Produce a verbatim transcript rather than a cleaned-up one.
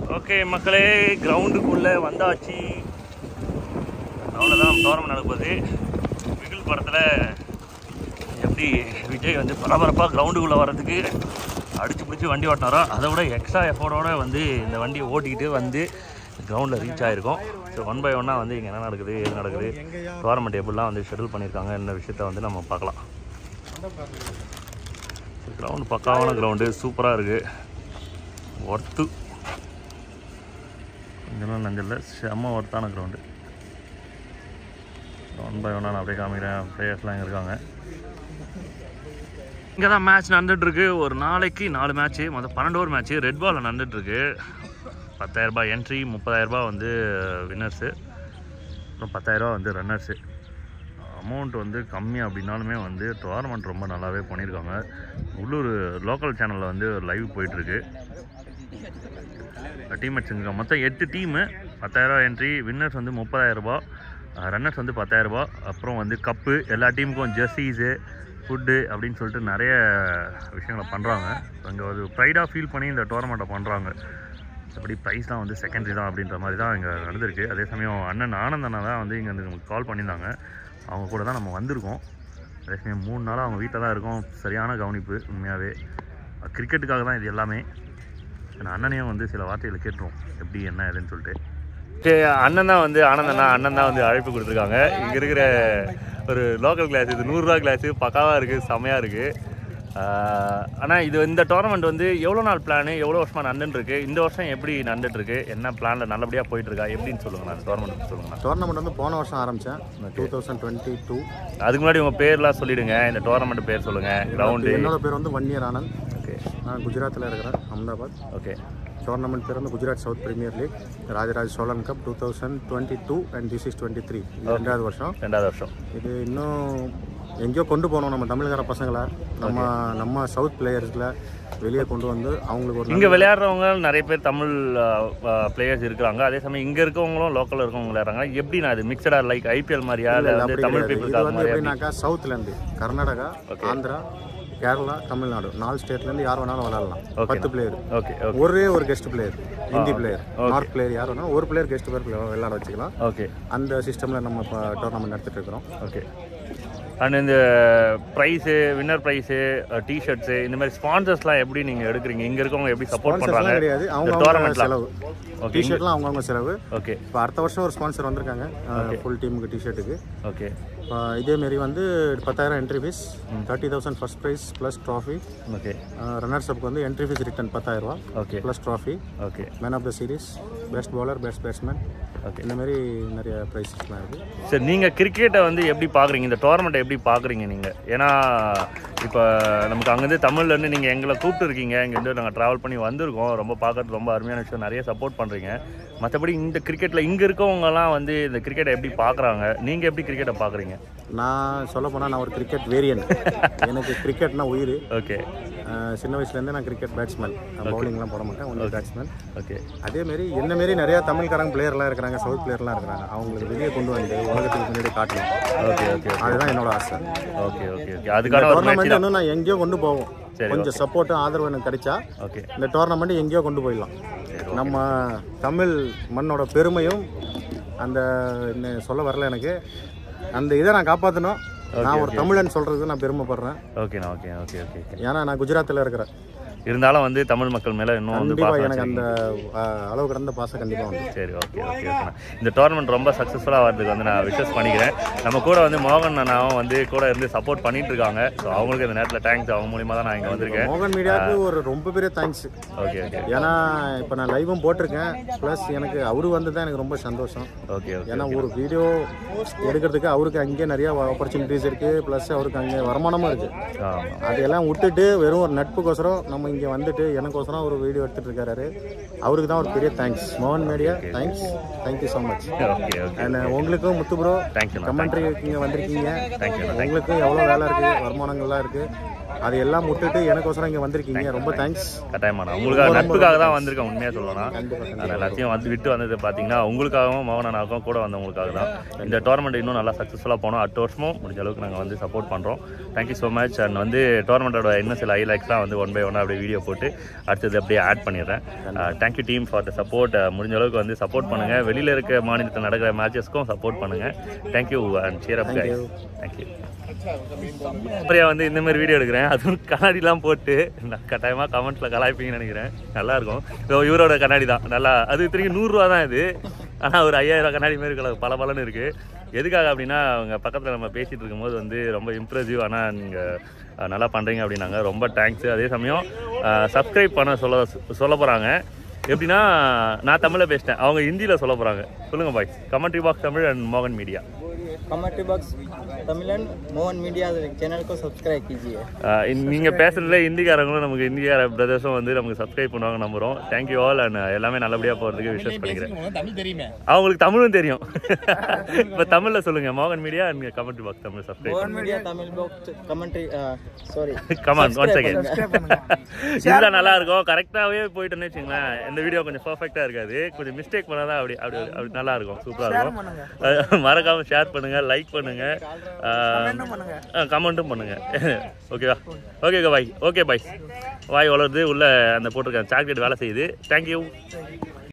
Okay மக்களே, கிரவுண்டுக்குள்ளே வந்தாச்சு. அவ்வளோதான், டோர்னமெண்ட் நடக்குது. பிகில் படத்தில் எப்படி விஜய் வந்து பரபரப்பாக கிரவுண்டுக்குள்ளே வர்றதுக்கு அடிச்சு பிடிச்சி வண்டி ஓட்டினாரோ அதை விட எக்ஸ்ட்ரா எஃபோர்டோடு வந்து இந்த வண்டியை ஓட்டிக்கிட்டு வந்து கிரவுண்டில் ரீச் ஆகிருக்கோம். ஸோ ஒன் பை ஒன்னாக வந்து இங்கே என்ன நடக்குது, எது நடக்குது, டோர்னமெண்ட் எப்படிலாம் வந்து ஷெடியூல் பண்ணியிருக்காங்க இந்த விஷயத்த வந்து நம்ம பார்க்கலாம். கிரவுண்டு பக்காவான கிரவுண்டு, சூப்பராக இருக்குது, ஒர்த்து கொஞ்சம் நஞ்சல்ல, செம்ம ஒர்த்தான கிரவுண்டு. ஒன் பை ஒன்னாக நான் அப்படியே காமிக்கிறேன். பிளேயர்ஸ்லாம் இங்கே இருக்காங்க. இங்கே தான் மேட்ச் நடந்துகிட்ருக்கு. ஒரு நாளைக்கு நாலு மேட்ச்சு, மொத்தம் பன்னெண்டு ஓவர் மேட்ச்சு ரெட் பாலில் நடந்துகிட்ருக்கு. பத்தாயிரரூபா என்ட்ரி, முப்பதாயிரரூபா வந்து வின்னர்ஸு, அப்புறம் பத்தாயிரரூபா வந்து ரன்னர்ஸு. அமௌண்ட் வந்து கம்மி அப்படின்னாலுமே வந்து டோர்னமெண்ட் ரொம்ப நல்லாவே பண்ணியிருக்காங்க. உள்ளூர் லோக்கல் சேனலில் வந்து லைவ் போயிட்டுருக்கு. டீம் மேட்ச் இருக்காங்க. மொத்தம் எட்டு டீமு, பத்தாயிரரூபா என்ட்ரி, வின்னர்ஸ் வந்து முப்பதாயிரரூபா, ரன்னர்ஸ் வந்து பத்தாயிரரூபா, அப்புறம் வந்து கப்பு, எல்லா டீமுக்கும் ஜெர்சிஸு, ஃபுட்டு அப்படின்னு சொல்லிட்டு நிறைய விஷயங்களை பண்ணுறாங்க. அங்கே ஒரு ப்ரைடாக ஃபீல் பண்ணி இந்த டோர்னமெண்ட்டை பண்ணுறாங்க. அப்படி ப்ரைஸ்லாம் வந்து செகண்டரி தான் அப்படின்ற மாதிரி தான் இங்கே நடந்திருக்கு. அதே சமயம் அண்ணன் ஆனந்த் அண்ணா தான் வந்து இங்கே வந்து நமக்கு கால் பண்ணியிருந்தாங்க. அவங்க கூட தான் நம்ம வந்திருக்கோம். அதே சமயம் மூணு நாளாக அவங்க வீட்டில் தான் இருக்கோம். சரியான கவனிப்பு உண்மையாகவே. கிரிக்கெட்டுக்காக தான் இது எல்லாமே. நான் அண்ணனையும் வந்து சில வார்த்தைகளை கேட்டுருவோம் எப்படி என்ன ஏதுன்னு சொல்லிட்டு. சரி, அண்ணன் தான் வந்து ஆனந்தண்ணா அண்ணன் தான் வந்து அழைப்பு கொடுத்துருக்காங்க. இங்கே இருக்கிற ஒரு லோக்கல் கிளாஸ், இது நூறுரூவா கிளாஸு, பக்காவாக இருக்குது, செம்மையாக இருக்குது. ஆனால் இது இந்த டோர்னமெண்ட் வந்து எவ்வளோ நாள் பிளானு, எவ்வளோ வருஷமாக நடந்துட்டுருக்கு, இந்த வருஷம் எப்படி நடந்துட்டுருக்கு, என்ன பிளானில் நல்லபடியாக போயிட்டுருக்கா எப்படின்னு சொல்லுங்கள். நான் டோர்னமெண்ட் சொல்லுங்கள். டோர்னமெண்ட் வந்து போன வருஷம் ஆரம்பித்தேன், டூ தௌசண்ட் டுவெண்ட்டி டூ. அதுக்கு முன்னாடி உங்கள் பேர்லாம் சொல்லிவிடுங்க, இந்த டோர்னமெண்ட் பேர் சொல்லுங்கள். கிரவுண்டு. என்னோட பேர் வந்து ஒன் இயர் ஆனந்த். ஓகே. நான் குஜராத்தில் இருக்கிறேன், அஹமதாபாத். ஓகே. டோர்னமெண்ட் பேர் வந்து Gujarat south premier league Rajaraja Cholan cup two thousand twenty two and this is twenty three. ரெண்டாவது வருஷம் ரெண்டாவது வருஷம் இது இன்னும் எங்கேயோ கொண்டு போகணும். நம்ம தமிழ்கார பசங்களை, நம்ம நம்ம சவுத் பிளேயர்ஸில் வெளியே கொண்டு வந்து அவங்களுக்கு ஒரு இங்கே விளையாடுறவங்க நிறைய பேர் தமிழ் பிளேயர்ஸ் இருக்கிறாங்க. அதே சமயம் இங்கே இருக்கவங்களும் லோக்கலில் இருக்கவங்க விளையாடுறாங்க. எப்படின்னா அது மிக்சடாக லைக் ஐபிஎல் மாதிரியா, இல்லை வந்து தமிழ் பீப்புள் வந்து எப்படின்னாக்கா சவுத்துலேருந்து கர்நாடகா, ஆந்திரா, கேரளா, தமிழ்நாடு நாலு ஸ்டேட்லேருந்து யார் வேணாலும் விளையாடலாம். பத்து பிளேயர். ஓகே. ஒரே ஒரு guest player, Hindi player, north player யார் வேணாலும் ஒரு பிளேயர் கெஸ்ட் பிளேயர் விளையாட வச்சுக்கலாம். ஓகே. அந்த சிஸ்டமில் நம்ம இப்போ டோர்னமெண்ட் நடத்திட்டு இருக்கிறோம். ஓகே. அண்ட் இந்த ப்ரைஸு, வின்னர் ப்ரைஸு, டிஷர்ட்ஸு, இந்த மாதிரி ஸ்பான்சர்ஸ்லாம் எப்படி நீங்கள் எடுக்கிறீங்க? இங்கே இருக்கவங்க எப்படி சப்போர்ட் பண்ணுறாங்க? கிடையாது, அவங்க செலவு. டிஷர்ட்லாம் அவங்கவுங்க செலவு. ஓகே. இப்போ அடுத்த வருஷம் ஒரு ஸ்பான்சர் வந்திருக்காங்க ஃபுல் டீமுக்கு டிஷர்ட்டுக்கு. ஓகே. இதேமாரி வந்து பத்தாயிரம் entry fees, thirty thousand first prize plus trophy. Okay. Runners அப்புக்கு வந்து என்ட்ரி ஃபீஸ் ரிட்டன் பத்தாயிரரூவா. Okay. Plus trophy. Okay. Man of the series, best bowler, best batsman. Okay. இந்த மாதிரி நிறைய ப்ரைஸஸ்லாம் இருக்குது. சரி, நீங்கள் கிரிக்கெட்டை வந்து எப்படி பார்க்குறீங்க, இந்த டோர்னமெண்ட்டை எப்படி பார்க்குறீங்க நீங்கள்? ஏன்னா இப்போ நமக்கு அங்கேருந்து தமிழ்லேருந்து நீங்கள் எங்களை கூப்பிட்டு இருக்கீங்க, இங்கேருந்து நாங்கள் ட்ராவல் பண்ணி வந்திருக்கோம். ரொம்ப பார்க்கறது ரொம்ப அருமையான விஷயம், நிறைய சப்போர்ட் பண்ணுறீங்க. மற்றபடி இந்த கிரிக்கெட்டில் இங்கே இருக்கவங்கலாம் வந்து இந்த கிரிக்கெட்டை எப்படி பார்க்குறாங்க, நீங்கள் எப்படி கிரிக்கெட்டை பார்க்குறீங்க? நான் சொல்ல போனால் நான் ஒரு கிரிக்கெட் வேரியன்ட். எனக்கு கிரிக்கெட்னா உயிர். ஓகே. சின்ன வயசுலேருந்தே நான் கிரிக்கெட் பேட்ஸ்மேன், பவுலிங்லாம் போட மாட்டேன், ஒன்லி பேட்ஸ்மேன். ஓகே. அதேமாரி என்னமாரி நிறையா தமிழ்காரங்க பிளேயர்லாம் இருக்கிறாங்க, சவுத் பிளேயர்லாம் இருக்கிறாங்க. அவங்களுக்கு வெளியே கொண்டு வந்து உலகத்துக்கு முன்னாடி காட்டணும். ஓகே. ஓகே. அதுதான் என்னோட ஆசை. ஓகே. ஓகே. ஓகே. அதுக்கான டோர்னமெண்ட் இன்னும் நான் எங்கேயோ கொண்டு போவோம். கொஞ்சம் சப்போர்ட்டும் ஆதரவு எனக்கு கிடைச்சா ஓகே இந்த டோர்னமெண்ட் எங்கேயோ கொண்டு போயிடலாம். நம்ம தமிழ் மண்ணோட பெருமையும் அந்த சொல்ல வரல எனக்கு, அந்த இதை நான் காப்பாற்றணும். நான் ஒரு தமிழன் சொல்றது நான் பெருமைப்படுறேன். ஓகேண்ணா. ஓகே. ஓகே. ஓகே. ஏன்னா நான் குஜராத்தில் இருக்கிறேன். இருந்தாலும் வந்து தமிழ் மக்கள் மேலே இன்னும் வந்து எனக்கு அந்த அளவு கடந்த பாசம் கண்டிப்பாக வந்து. சரி. ஓகே. ஓகே. ஓகேண்ணா, இந்த டோர்னமெண்ட் ரொம்ப சக்ஸஸ்ஃபுல்லாக வரதுக்கு வந்து நான் விஷஸ் பண்ணிக்கிறேன். நம்ம கூட வந்து மோகன் அண்ணாவும் வந்து கூட இருந்து சப்போர்ட் பண்ணிட்டு இருக்காங்க. ஸோ அவங்களுக்கு இந்த நேரத்தில் தேங்க்ஸ். அவங்க மூலியமாக தான் நான் இங்கே வந்திருக்கேன். மோகன் மீடியாவுக்கு ஒரு ரொம்ப பெரிய தேங்க்ஸ். ஓகே. ஓகே. ஏன்னா இப்போ நான் லைவும் போட்டிருக்கேன், ப்ளஸ் எனக்கு அவரு வந்து தான் எனக்கு ரொம்ப சந்தோஷம். ஓகே. ஓகே. ஏன்னா ஒரு வீடியோ எடுக்கிறதுக்கு அவருக்கு அங்கேயே நிறைய ஆப்பர்ச்சுனிட்டிஸ் இருக்குது, ப்ளஸ் அவருக்கு அங்கே வருமானமும் இருக்குது. அதையெல்லாம் விட்டுட்டு வெறும் ஒரு நட்புக்கோசரம் நம்ம இங்கே வந்துட்டு எனக்கோசரம் ஒரு வீடியோ எடுத்துட்டு இருக்காரு. அவருக்கு தான் ஒரு பெரிய தேங்க்ஸ். மோகன் media thanks. Thank you so much. Okay. And உங்களுக்கும் முத்து ப்ரோ தேங்க்யூ. கமெண்ட்ரி இங்கே வந்திருக்கீங்க. தேங்க்யூ. உங்களுக்கும் எவ்வளோ வேலை இருக்குது, வருமானங்கள்லாம் இருக்குது. அது எல்லாம் விட்டுட்டு எனக்கோசரம் இங்கே வந்திருக்கீங்க, ரொம்ப தேங்க்ஸ். கட்டாயமான உங்களுக்காக நட்புக்காக தான் வந்திருக்கேன் உண்மையாக சொல்லலாம். அது எல்லாத்தையும் வந்து விட்டு வந்தது பார்த்தீங்கன்னா உங்களுக்காகவும் மோகனானாகவும் கூட வந்தவங்களுக்காக தான். இந்த டோர்னமெண்ட் இன்னும் நல்லா சக்ஸஸ்ஃபுல்லாக போனோம். அடுத்த வருஷமும் முடிஞ்ச அளவுக்கு நாங்கள் வந்து சப்போர்ட் பண்ணுறோம். Thank you so much. அண்ட் வந்து டோர்னமெண்ட்டோட இன்னும் சில ஹைலைட்ஸ்லாம் வந்து ஒன் பை ஒன்னாக அப்படியே வீடியோ போட்டு அடுத்தது அப்படியே ஆட் பண்ணிடுறேன். Thank you team for the support. முடிஞ்ச அளவுக்கு வந்து சப்போர்ட் பண்ணுங்கள். வெளியில் இருக்க மாநிலத்தில் நடக்கிற மேட்சஸ்க்கும் சப்போர்ட் பண்ணுங்கள். Thank you and cheer up guys. Thank you. அப்புறம் வந்து இந்த மாதிரி வீடியோ எடுக்கிறேன், அதுவும் கண்ணாடிலாம் போட்டு நான் கட்டாயமாக கமெண்ட்டில் கலாய்ப்பீங்கன்னு நினைக்கிறேன். நல்லாயிருக்கும். ஸோ இவரோட கண்ணாடி தான் நல்லா, அது திரும்பி நூறுரூவா தான் இது. ஆனால் ஒரு ஐயாயிரம் கண்ணாடி மாரி கலர் பல பலன்னு இருக்குது. எதுக்காக அப்படின்னா அவங்க பக்கத்தில் நம்ம பேசிகிட்டு இருக்கும்போது வந்து ரொம்ப இம்ப்ரெசிவ், ஆனால் நீங்கள் நல்லா பண்ணுறீங்க அப்படின்னாங்க. ரொம்ப தேங்க்ஸு. அதே சமயம் சப்ஸ்கிரைப் பண்ண சொல்ல சொல்ல போகிறாங்க. எப்படின்னா நான் தமிழில் பேசிட்டேன், அவங்க ஹிந்தியில் சொல்ல போகிறாங்க. சொல்லுங்கள் பாய். கமெண்ட்ரி பாக்ஸ் தமிழ் அண்ட் மோகன் media. Commentary box Tamil and Mohan media channel को सब्सक्राइब कीजिए. நீங்கள் பேசுகிறதுல ஹிந்திக்காரங்களும் நமக்கு ஹிந்திக்கார பிரதர்ஸும் வந்து நமக்கு சப்ஸ்கிரைப் பண்ணுவாங்க நம்புகிறோம். தேங்க்யூ ஆல் அண்ட் எல்லாமே நல்லபடியாக போகிறதுக்கு விஷஸ் பண்ணிக்கிறேன். அவங்களுக்கு தமிழும் தெரியும். இப்போ தமிழில் சொல்லுங்கள். மோகன் media and commentary box Tamil subscribe. மோகன் media Tamil box commentary sorry comment one second. இதுதான் நல்லா இருக்கும். கரெக்டாகவே போயிட்டோன்னு வச்சுங்களேன், இந்த வீடியோ கொஞ்சம் பர்ஃபெக்டாக இருக்காது. கொஞ்சம் மிஸ்டேக் பண்ணால் தான் அப்படி அப்படி அப்படி நல்லா இருக்கும். சூப்பராக இருக்கும். மறக்காமல் ஷேர் பண்ணுங்கள், லைக் பண்ணுங்க, கமெண்ட்டும் பண்ணுங்க. ஓகேவா? Okay bye. Okay bye. வாய் வளருது உள்ள அந்த போட்டிருக்கேன் சாக்லேட் வேலை செய்யுது. தேங்க்யூ.